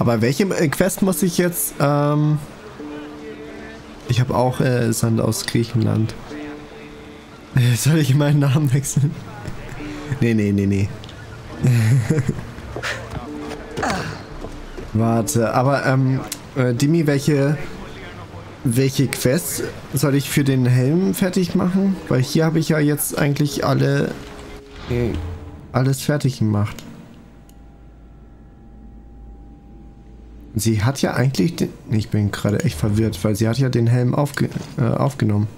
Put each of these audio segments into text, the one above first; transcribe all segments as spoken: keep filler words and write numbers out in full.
Aber welche äh, Quest muss ich jetzt, ähm... Ich habe auch äh, Sand aus Griechenland. Soll ich meinen Namen wechseln? Nee, nee, nee, nee. Warte, aber ähm, äh, Dimi, welche welche Quests soll ich für den Helm fertig machen? Weil hier habe ich ja jetzt eigentlich alle äh, alles fertig gemacht. Sie hat ja eigentlich den, ich bin gerade echt verwirrt, weil sie hat ja den Helm aufge, äh, aufgenommen.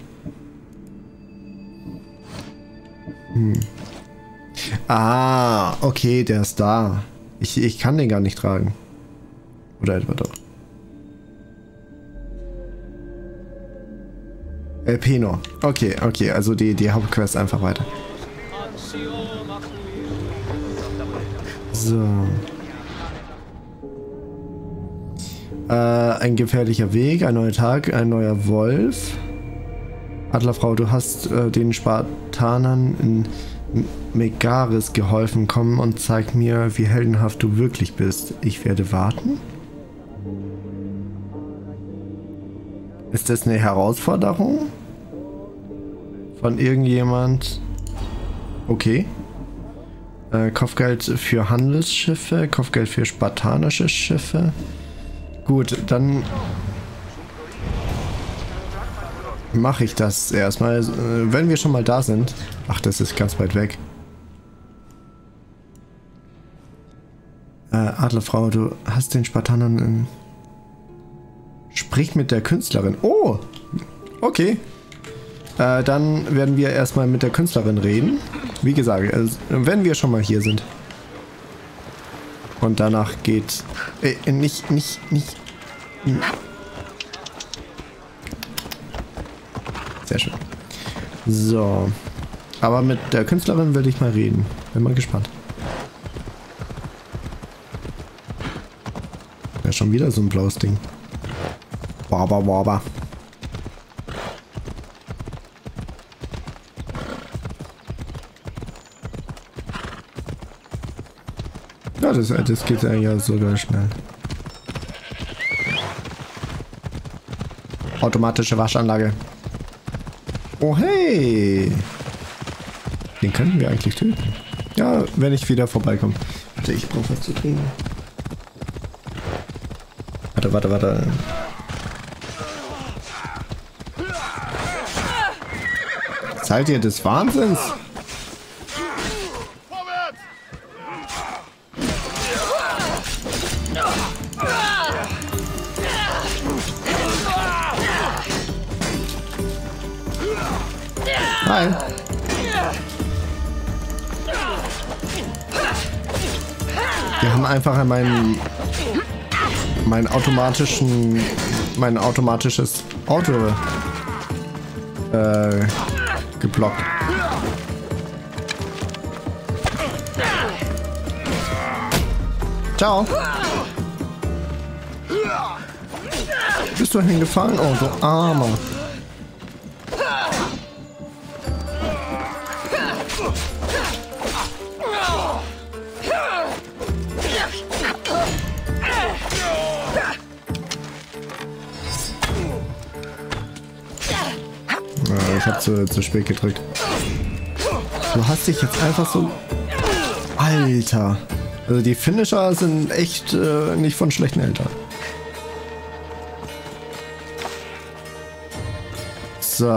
Hm. Ah, okay, der ist da. Ich, ich kann den gar nicht tragen. Oder etwa doch. El Peno. Okay, okay, also die, die Hauptquest einfach weiter. So. Äh, ein gefährlicher Weg, ein neuer Tag, ein neuer Wolf. Adlerfrau, du hast äh, den Spartanern in Megaris geholfen. Komm und zeig mir, wie heldenhaft du wirklich bist. Ich werde warten. Ist das eine Herausforderung? Von irgendjemand? Okay. Äh, Kopfgeld für Handelsschiffe, Kopfgeld für spartanische Schiffe. Gut, dann mache ich das erstmal, wenn wir schon mal da sind. Ach, das ist ganz weit weg. Äh, Adlerfrau, du hast den Spartanern in... Sprich mit der Künstlerin. Oh! Okay. Äh, dann werden wir erstmal mit der Künstlerin reden. Wie gesagt, also, wenn wir schon mal hier sind. Und danach geht... Äh, nicht, nicht, nicht... Sehr schön. So. Aber mit der Künstlerin will ich mal reden. Bin mal gespannt. Ja, schon wieder so ein blaues Ding. Waba, waba. Ja, das, das geht ja sogar schnell. Automatische Waschanlage. Oh hey! Den können wir eigentlich töten. Ja, wenn ich wieder vorbeikomme. Warte, ich brauche was zu trinken. Warte, warte, warte. Seid ihr des Wahnsinns? Hi. Wir haben einfach meinen meinen automatischen mein automatisches Auto äh, geblockt. Ciao. Bist du hingefallen? Oh, du Armer. Ich hab zu, zu spät gedrückt. Du hast dich jetzt einfach so... Alter. Also die Finisher sind echt äh, nicht von schlechten Eltern. So.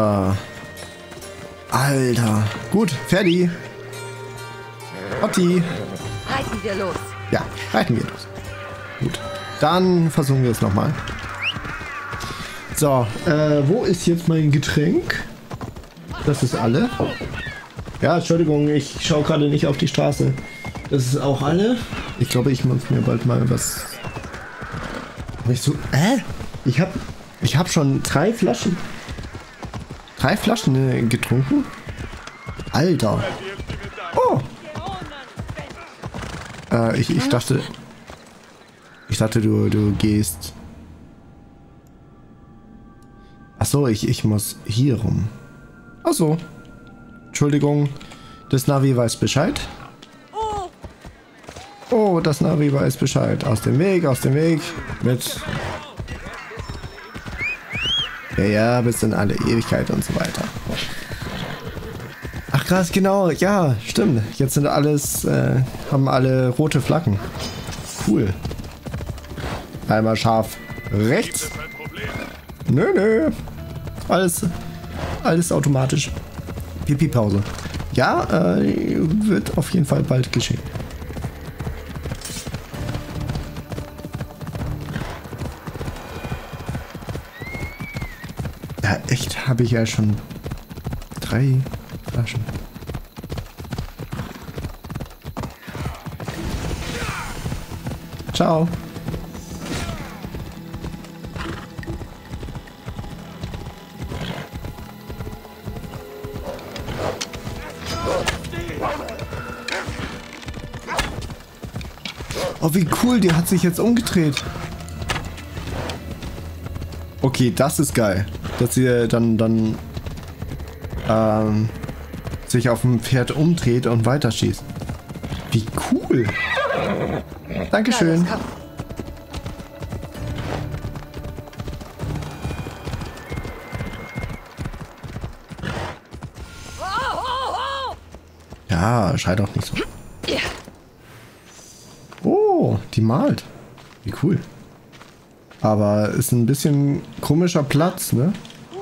Alter. Gut, fertig. Otti. Reiten wir los. Ja, reiten wir los. Gut. Dann versuchen wir es nochmal. So, äh, wo ist jetzt mein Getränk? Das ist alle. Ja, Entschuldigung, ich schaue gerade nicht auf die Straße. Das ist auch alle. Ich glaube, ich muss mir bald mal was... Hab ich so... Äh? Ich hab... Ich hab schon drei Flaschen... Drei Flaschen äh, getrunken? Alter. Oh! Äh, ich, ich dachte... Ich dachte, du, du gehst... Achso, ich, ich muss hier rum. Achso. Entschuldigung. Das Navi weiß Bescheid. Oh. Oh, das Navi weiß Bescheid. Aus dem Weg, aus dem Weg. Mit... Ja, ja, bis in alle Ewigkeit und so weiter. Ach krass, genau. Ja, stimmt. Jetzt sind alles... Äh, haben alle rote Flaggen. Cool. Einmal scharf rechts. Nö, nö. Alles... Alles automatisch. Pipi-Pause. Ja, äh, wird auf jeden Fall bald geschehen. Ja, echt, habe ich ja schon drei Flaschen. Ciao. Oh, wie cool, die hat sich jetzt umgedreht. Okay, das ist geil. Dass sie dann, dann ähm, sich auf dem Pferd umdreht und weiterschießt. Wie cool. Dankeschön. Ja, schrei doch nicht so. Oh, die malt. Wie cool. Aber ist ein bisschen komischer Platz, ne?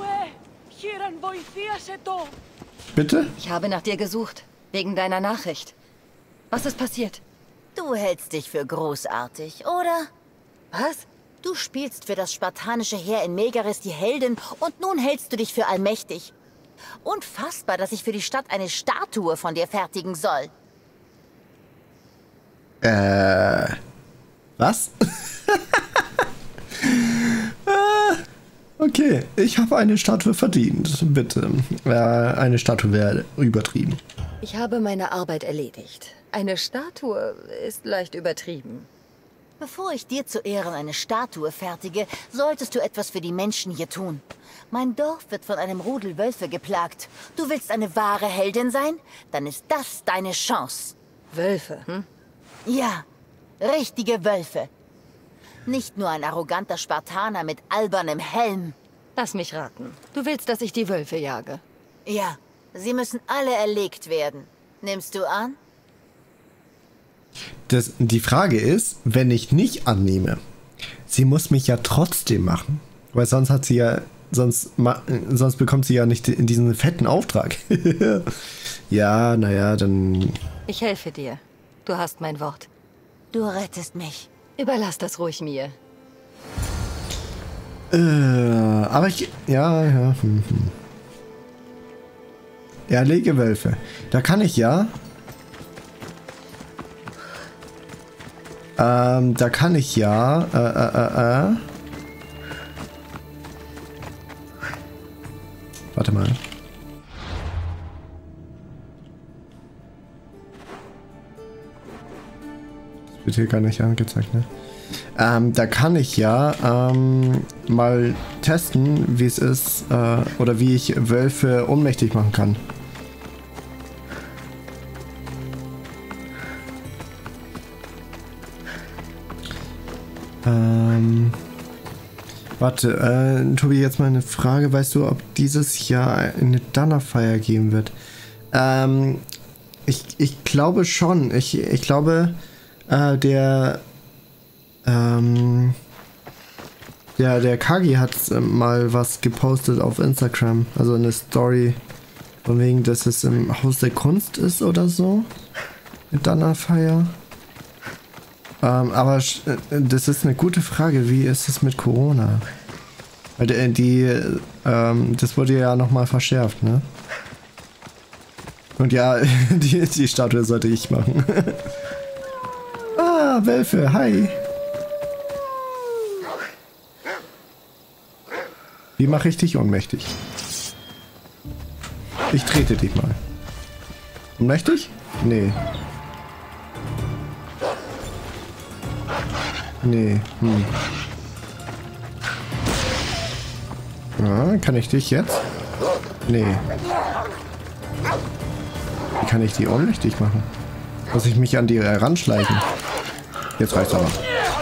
Bitte? Ich habe nach dir gesucht, wegen deiner Nachricht. Was ist passiert? Du hältst dich für großartig, oder? Was? Du spielst für das spartanische Heer in Megaris die Heldin und nun hältst du dich für allmächtig. Unfassbar, dass ich für die Stadt eine Statue von dir fertigen soll. Äh... Was? Okay, ich habe eine Statue verdient. Bitte. Äh, eine Statue wäre übertrieben. Ich habe meine Arbeit erledigt. Eine Statue ist leicht übertrieben. Bevor ich dir zu Ehren eine Statue fertige, solltest du etwas für die Menschen hier tun. Mein Dorf wird von einem Rudel Wölfe geplagt. Du willst eine wahre Heldin sein? Dann ist das deine Chance. Wölfe, hm? Ja, richtige Wölfe. Nicht nur ein arroganter Spartaner mit albernem Helm. Lass mich raten. Du willst, dass ich die Wölfe jage? Ja, sie müssen alle erlegt werden. Nimmst du an? Das, die Frage ist, wenn ich nicht annehme, sie muss mich ja trotzdem machen. Weil sonst hat sie ja, sonst, sonst bekommt sie ja nicht diesen fetten Auftrag. Ja, naja, dann... Ich helfe dir. Du hast mein Wort. Du rettest mich. Überlass das ruhig mir. Äh, aber ich... Ja, ja. Hm, hm. Erlege Wölfe. Da kann ich ja... Ähm, da kann ich ja... Äh, äh, äh, äh. Warte mal. Das wird hier gar nicht angezeigt, ne? Ähm, da kann ich ja ähm, mal testen, wie es ist, äh, oder wie ich Wölfe ohnmächtig machen kann. Ähm, warte, äh, Tobi, jetzt mal eine Frage. Weißt du, ob dieses Jahr eine Donnerfeier geben wird? Ähm, ich, ich glaube schon. Ich, ich glaube, äh, der Ähm, ja, der Kagi hat äh, mal was gepostet auf Instagram, also eine Story von wegen, dass es im Haus der Kunst ist oder so, mit Donnerfeier. Ähm, aber äh, das ist eine gute Frage, wie ist es mit Corona? Weil die, die ähm, das wurde ja nochmal verschärft, ne? Und ja, die, die Statue sollte ich machen. Ah, Wölfe, hi! Wie mache ich dich ohnmächtig? Ich trete dich mal. Ohnmächtig? Nee. Nee. Hm. Ja, kann ich dich jetzt? Nee. Wie kann ich die ohnmächtig machen? Muss ich mich an die heranschleichen? Jetzt reicht's aber.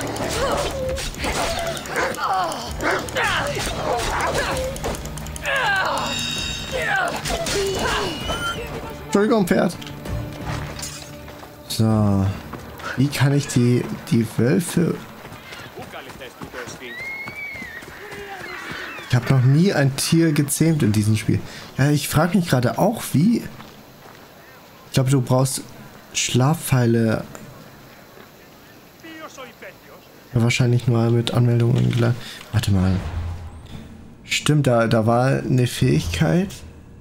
Entschuldigung, Pferd. So. Wie kann ich die, die Wölfe... Ich habe noch nie ein Tier gezähmt in diesem Spiel. Ja, ich frage mich gerade auch, wie... Ich glaube, du brauchst Schlafpfeile. Ja, wahrscheinlich nur mit Anmeldungen geladen. Warte mal. Stimmt, da, da war eine Fähigkeit.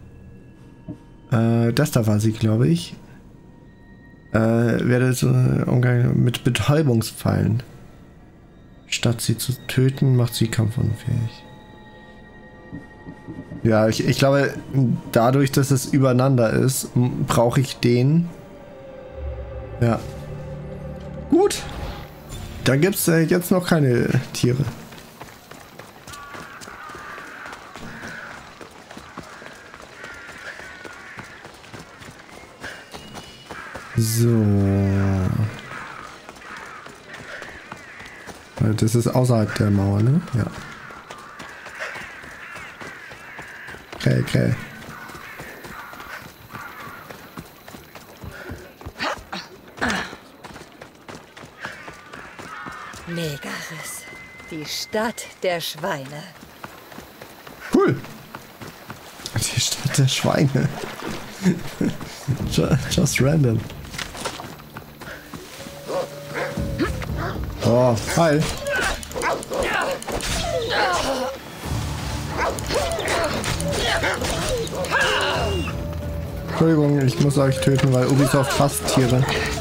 Äh, das da war sie, glaube ich. Äh, werde so Umgang mit Betäubungspfeilen. Statt sie zu töten, macht sie kampfunfähig. Ja, ich, ich glaube, dadurch, dass es übereinander ist, brauche ich den. Ja. Gut. Dann gibt es äh, jetzt noch keine Tiere. So. Das ist außerhalb der Mauer, ne? Ja. Okay, okay. Megaris, die Stadt der Schweine. Cool. Die Stadt der Schweine. Just random. Oh, hi. Entschuldigung, ich muss euch töten, weil Ubisoft hasst Tiere.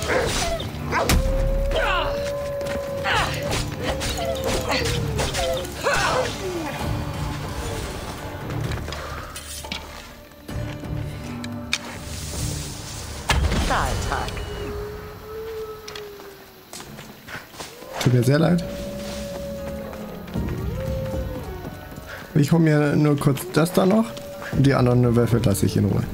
Tut mir sehr leid. Ich hole mir nur kurz das da noch und die anderen Wölfe lasse ich in Ruhe.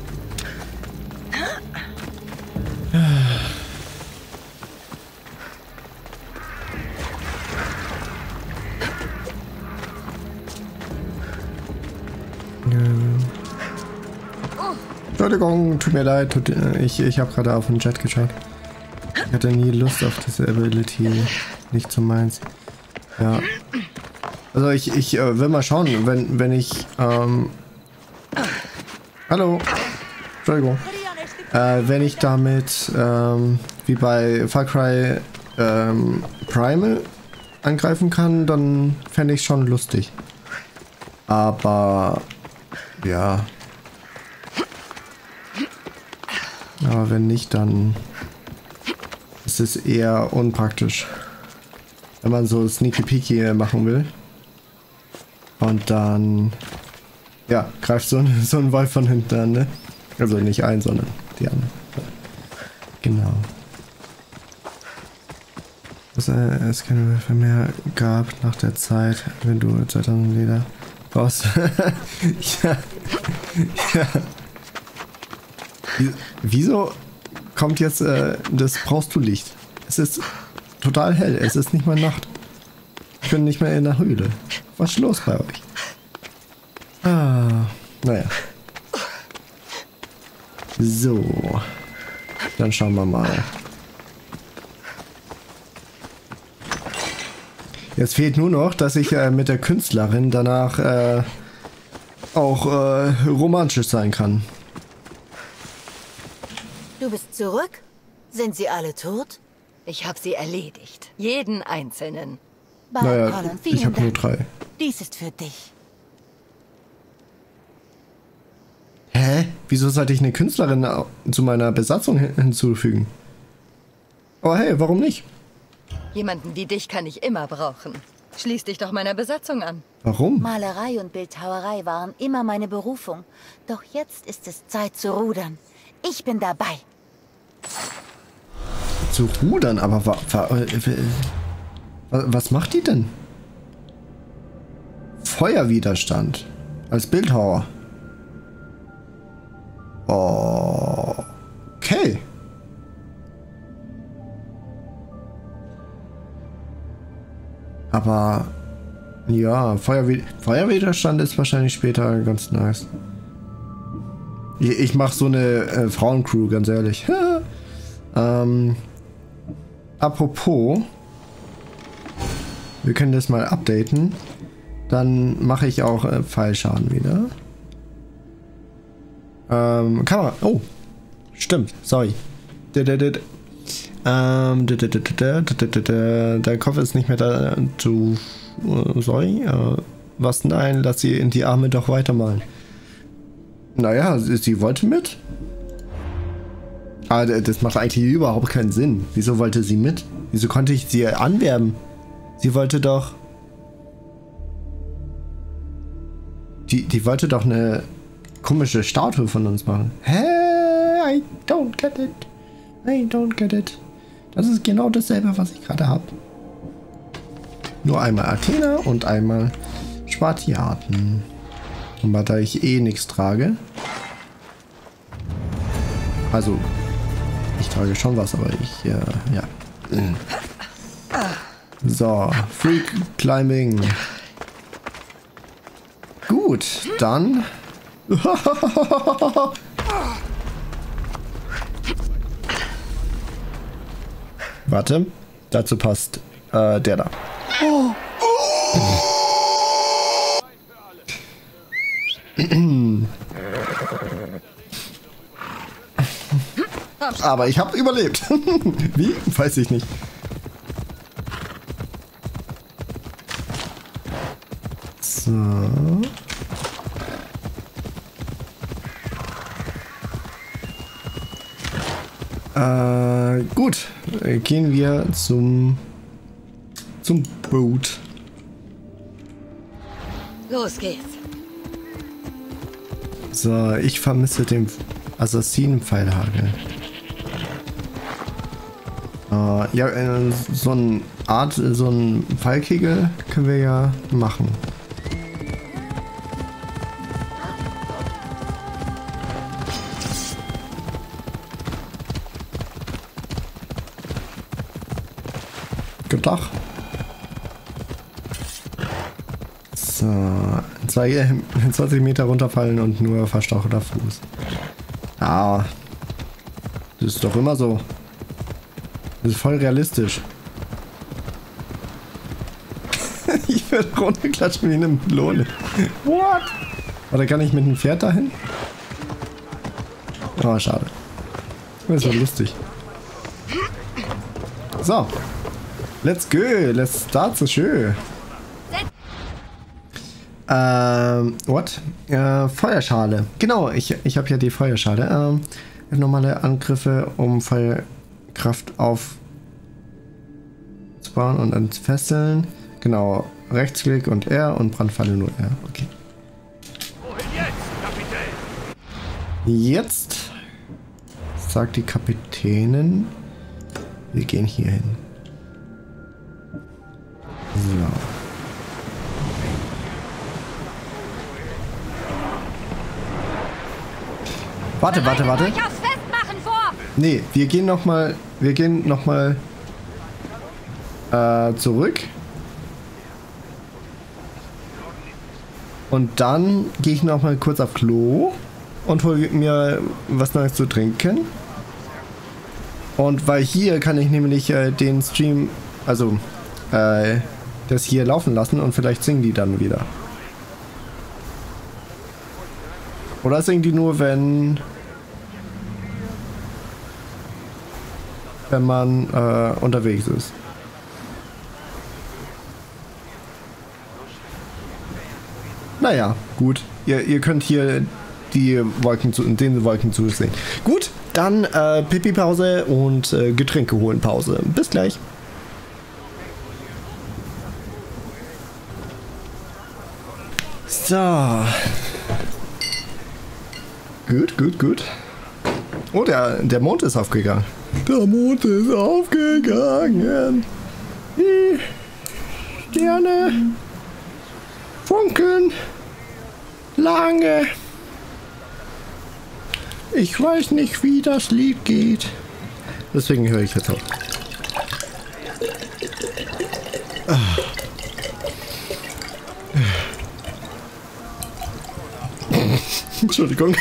Entschuldigung, tut mir leid, tut, ich, ich habe gerade auf den Chat geschaut. Ich hatte nie Lust auf diese Ability, nicht so meins. Ja. Also ich, ich äh, will mal schauen, wenn, wenn ich, ähm... Hallo. Entschuldigung. Äh, wenn ich damit, ähm, wie bei Far Cry, ähm, Primal angreifen kann, dann fände ich schon lustig. Aber, ja. Aber wenn nicht, dann ist es eher unpraktisch. Wenn man so Sneaky Peeky machen will. Und dann, ja, greift so ein, so ein Wolf von hinten an, ne? Also nicht ein, sondern die anderen. Genau. Dass äh, es keine Wölfe mehr gab nach der Zeit, wenn du zweitausend Leder brauchst. Ja. Ja. Wieso kommt jetzt äh, das brauchst du Licht? Es ist total hell, es ist nicht mal Nacht. Ich bin nicht mehr in der Höhle. Was ist los bei euch? Ah, naja. So. Dann schauen wir mal. Jetzt fehlt nur noch, dass ich äh, mit der Künstlerin danach äh, auch äh, romantisch sein kann. Du bist zurück? Sind sie alle tot? Ich habe sie erledigt. Jeden einzelnen. Naja, Colin, vielen ich habe nur Dank. drei. Dies ist für dich. Hä? Wieso sollte ich eine Künstlerin zu meiner Besatzung hin- hinzufügen? Oh hey, warum nicht? Jemanden wie dich kann ich immer brauchen. Schließ dich doch meiner Besatzung an. Warum? Malerei und Bildhauerei waren immer meine Berufung. Doch jetzt ist es Zeit zu rudern. Ich bin dabei. Zu rudern, aber wa, wa, äh, wa, was macht die denn? Feuerwiderstand als Bildhauer. Okay. Aber ja, Feuerwe Feuerwiderstand ist wahrscheinlich später ganz nice. Ich, ich mache so eine äh, Frauencrew, ganz ehrlich. ähm, apropos, wir können das mal updaten. Dann mache ich auch äh, Pfeilschaden wieder. Ähm, Kamera. Oh, stimmt. Sorry. Ähm, der Kopf ist nicht mehr da. Du, sorry. Äh, was? Nein, lass sie in die Arme doch weitermalen. Naja, sie wollte mit. Aber das macht eigentlich überhaupt keinen Sinn. Wieso wollte sie mit? Wieso konnte ich sie anwerben? Sie wollte doch... Die, die wollte doch eine komische Statue von uns machen. Hä? I don't get it. I don't get it. Das ist genau dasselbe, was ich gerade habe. Nur einmal Athena und einmal Spartiaten. Und da ich eh nichts trage. Also, ich trage schon was, aber ich, äh, ja. So, Freak Climbing. Gut, dann... Warte, dazu passt äh, der da. Aber ich habe überlebt. Wie? Weiß ich nicht. So. Äh, gut. Gehen wir zum zum Boot. Los geht's. So, ich vermisse den Assassinen-Pfeilhagel. Äh, ja, äh, so eine Art, so ein Pfeilkegel können wir ja machen. Tag. So, zwanzig Meter runterfallen und nur verstauchter Fuß. Ah, das ist doch immer so. Das ist voll realistisch. Ich werde runterklatschen wie eine Melone. What? Oder kann ich mit dem Pferd dahin? Oh, schade. Das war lustig. So. Let's go, let's start the show. Ähm, what? Äh, Feuerschale. Genau, ich, ich habe ja die Feuerschale. Ähm, normale Angriffe, um Feuerkraft aufzubauen und dann fesseln. Genau, Rechtsklick und R und Brandfalle nur R. Okay. Jetzt sagt die Kapitänin, wir gehen hier hin. So. Warte, warte, warte. Nee, wir gehen noch mal, wir gehen noch mal äh, zurück. Und dann gehe ich noch mal kurz auf Klo und hole mir was Neues zu trinken. Und weil hier kann ich nämlich äh, den Stream, also äh, das hier laufen lassen und vielleicht singen die dann wieder. Oder singen die nur, wenn wenn man äh, unterwegs ist. Naja, gut. Ihr, ihr könnt hier die Wolken zu, den Wolken zusehen. Gut, dann äh, Pipi-Pause und äh, Getränke holen Pause. Bis gleich. So. Gut, gut, gut. Oh, der, der Mond ist aufgegangen. Der Mond ist aufgegangen. Die Sterne funkeln lange. Ich weiß nicht, wie das Lied geht. Deswegen höre ich jetzt auf. Entschuldigung.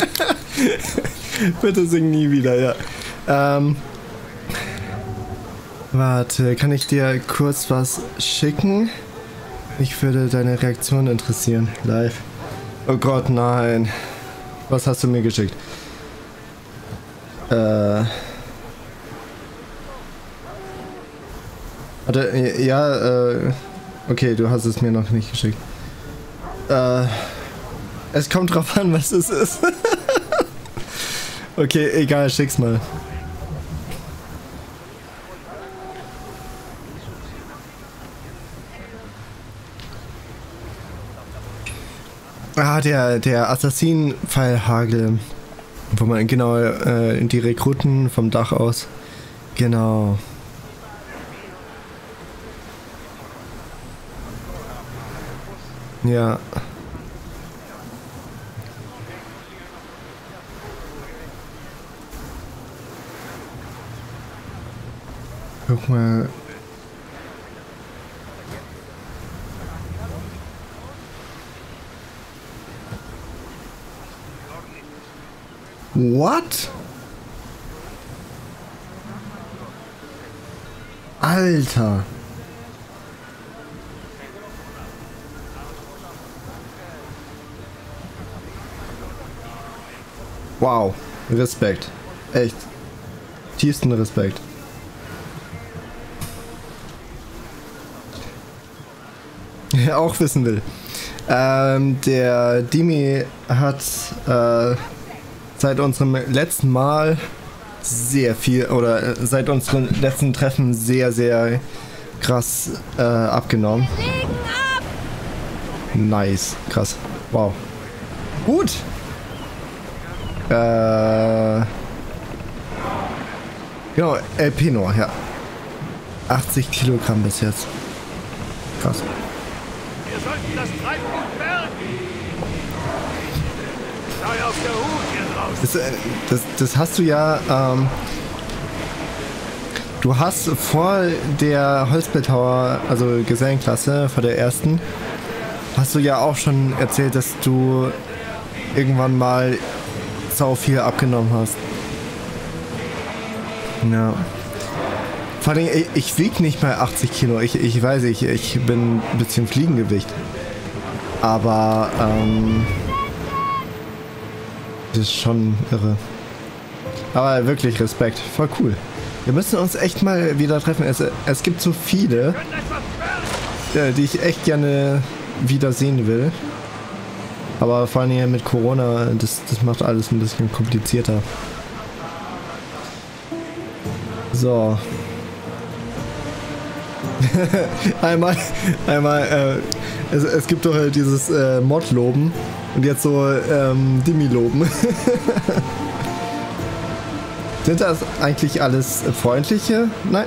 Bitte sing nie wieder, ja. Ähm. Warte, kann ich dir kurz was schicken? Mich würde deine Reaktion interessieren. Live. Oh Gott, nein. Was hast du mir geschickt? Äh. Warte, ja, äh. Okay, du hast es mir noch nicht geschickt. Äh. Es kommt drauf an, was es ist. Okay, egal, schick's mal. Ah, der, der Assassin-Pfeilhagel. Wo man genau äh, die Rekruten vom Dach aus. Genau. Ja. Guck mal. What? Alter. Wow. Respekt. Echt. Tiefsten Respekt. Auch wissen will. Ähm, der Dimi hat äh, seit unserem letzten Mal sehr viel, oder äh, seit unserem letzten Treffen sehr, sehr krass äh, abgenommen. Nice. Krass. Wow. Gut. Äh, genau, El Pino, ja. achtzig Kilogramm bis jetzt. Krass. Wir sollten das Treibgut bergen. Sei auf der Hut hier draußen. Das, äh, das, das hast du ja, ähm, du hast vor der Holzbildhauer, also Gesellenklasse, vor der ersten, hast du ja auch schon erzählt, dass du irgendwann mal sau viel abgenommen hast. Ja. Vor allem, ich, ich wiege nicht mal achtzig Kilo. Ich, ich weiß, ich, ich bin ein bisschen Fliegengewicht. Aber, ähm, das ist schon irre. Aber wirklich Respekt. Voll cool. Wir müssen uns echt mal wieder treffen. Es, es gibt so viele, äh, die ich echt gerne wieder sehen will. Aber vor allem hier mit Corona, das, das macht alles ein bisschen komplizierter. So. einmal, einmal, äh, es, es gibt doch äh, dieses äh, Mod-Loben und jetzt so ähm, Dimi-Loben. Sind das eigentlich alles freundliche? Nein.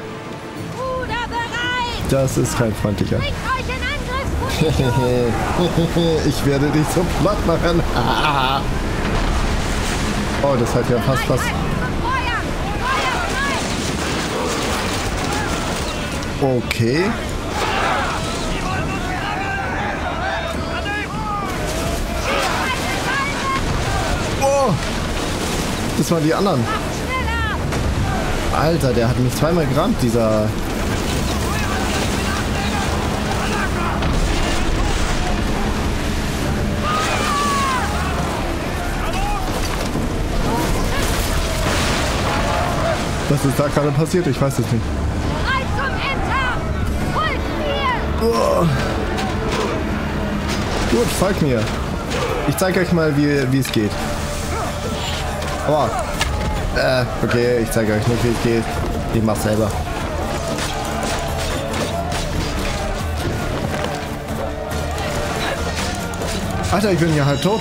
Das ist kein freundlicher. Ich werde dich so platt machen. Oh, das hat ja fast was. Okay. Oh! Das waren die anderen. Alter, der hat mich zweimal gerammt, dieser... Was ist da gerade passiert? Ich weiß es nicht. Oh. Gut, folgt mir. Ich zeige euch mal, wie, wie es geht. Oh. Äh, okay, ich zeige euch nicht, wie es geht. Ich mach's selber. Alter, ich bin ja halb tot.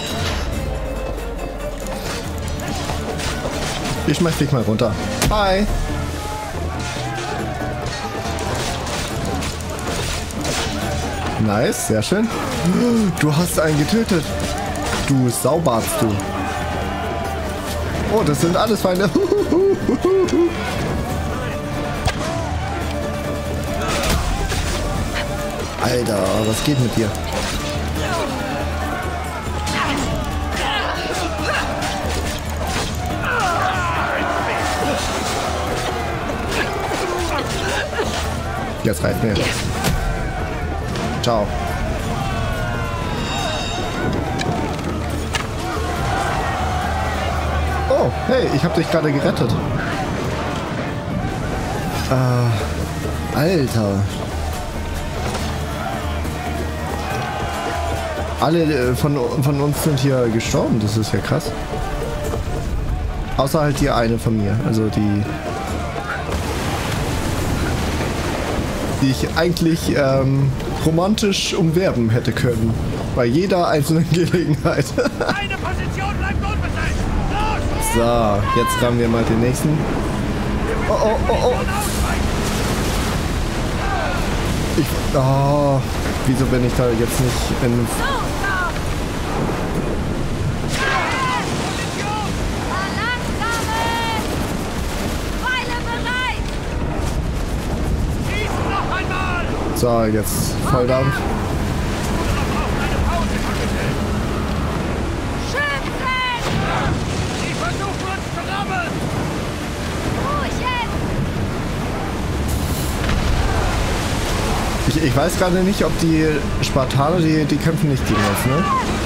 Ich schmeiß dich mal runter. Bye. Nice, sehr schön. Du hast einen getötet. Du Saubarzt, du. Oh, das sind alles Feinde. Alter, was geht mit dir? Jetzt reicht mir. Ciao. Oh, hey, ich habe dich gerade gerettet. Äh, Alter. Alle äh, von, von uns sind hier gestorben, das ist ja krass. Außer halt die eine von mir, also die... die ich eigentlich ähm, romantisch umwerben hätte können. Bei jeder einzelnen Gelegenheit. Eine Position bleibt unbesetzt! Los! So, jetzt rammen wir mal den nächsten. Oh, oh, oh, oh. Ich, oh, wieso bin ich da jetzt nicht in... So, jetzt Volldampf. Sie versuchen uns zu rammen! Ich, ich weiß gerade nicht, ob die Spartaner, die, die kämpfen nicht gegen uns, ne?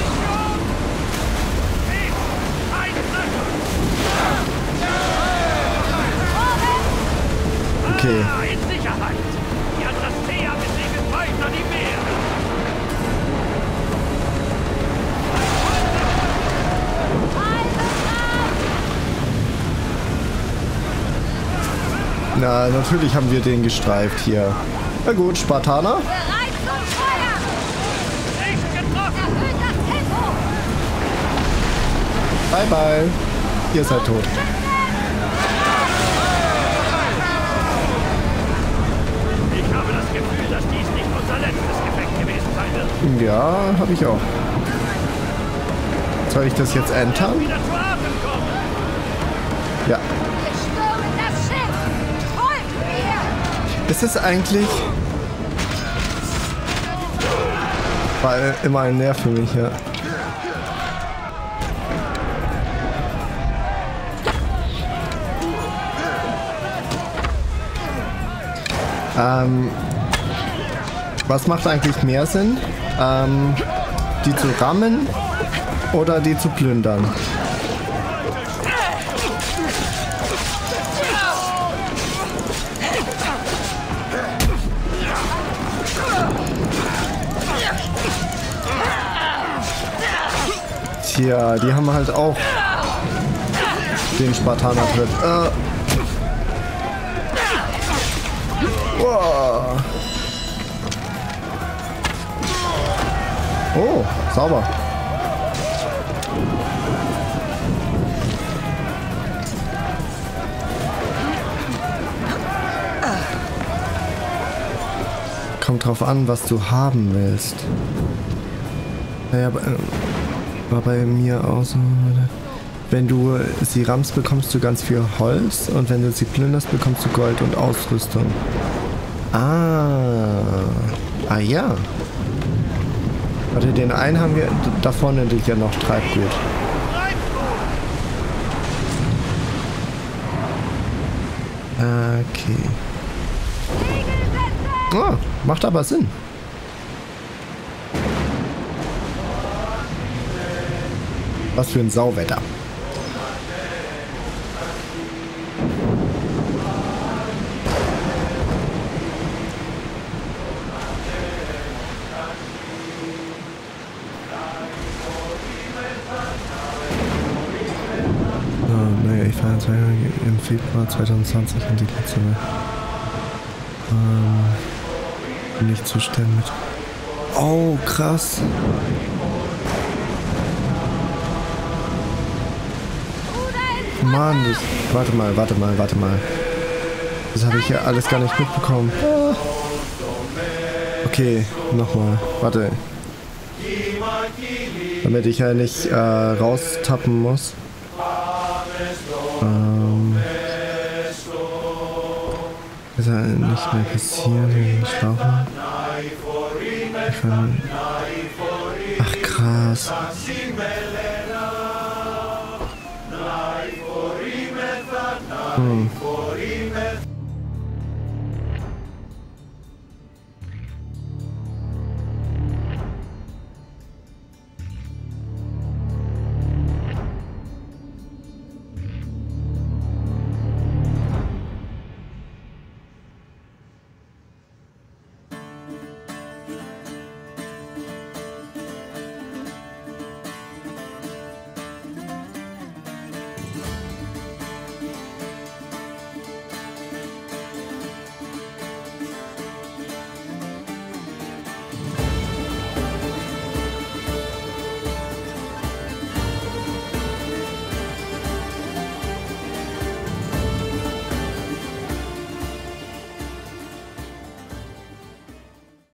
Okay. In Sicherheit! Die Adrastea besegelt weiter die Meer! Na, natürlich haben wir den gestreift hier. Na gut, Spartaner. Bereit zum Feuer! Nicht getroffen! Erhöht das Tempo! Bye, bye. Ihr seid tot. Ich habe das Gefühl, dass dies nicht unser letztes Gefecht gewesen sein wird. Ja, habe ich auch. Soll ich das jetzt entern? Wieder zu Atem kommen! Ja. Wir stürmen das Schiff! Folgt mir! Ist es eigentlich... War immer ein Nerv für mich, ja. Ähm, was macht eigentlich mehr Sinn? Ähm, die zu rammen oder die zu plündern? Tja, die haben halt auch den Spartaner drin. Äh. Wow. Oh, sauber. Kommt drauf an, was du haben willst. Naja, war bei mir auch so. Wenn du sie rammst, bekommst du ganz viel Holz und wenn du sie plünderst, bekommst du Gold und Ausrüstung. Ah. Ah ja. Warte, den einen haben wir. Da vorne liegt ja noch Treibgut. Okay. Ah, macht aber Sinn. Was für ein Sauwetter. Oh, naja, ich fahre im Februar zweitausendzwanzig in die letzte. Ähm, nicht zu stellen mit. Oh, krass. Mann, das, warte mal, warte mal, warte mal. Das habe ich ja alles gar nicht mitbekommen. Okay, nochmal, warte. Damit ich ja nicht äh, raustappen muss. Ähm, das soll nicht mehr passieren, wenn ich schlafe. Ich kann, ach krass. Hm.